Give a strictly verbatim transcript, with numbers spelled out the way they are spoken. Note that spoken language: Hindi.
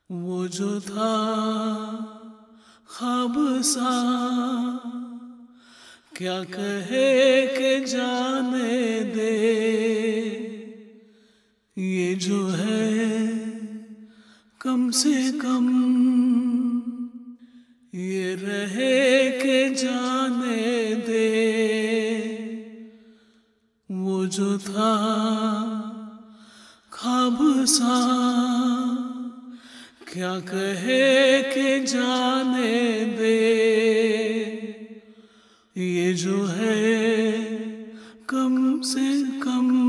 वो जो था ख्वाब सा, क्या कहे के जाने दे। ये जो है कम से कम ये रहे के जाने दे। वो जो था ख्वाब सा, क्या कहे के जाने दे। ये जो है कम से कम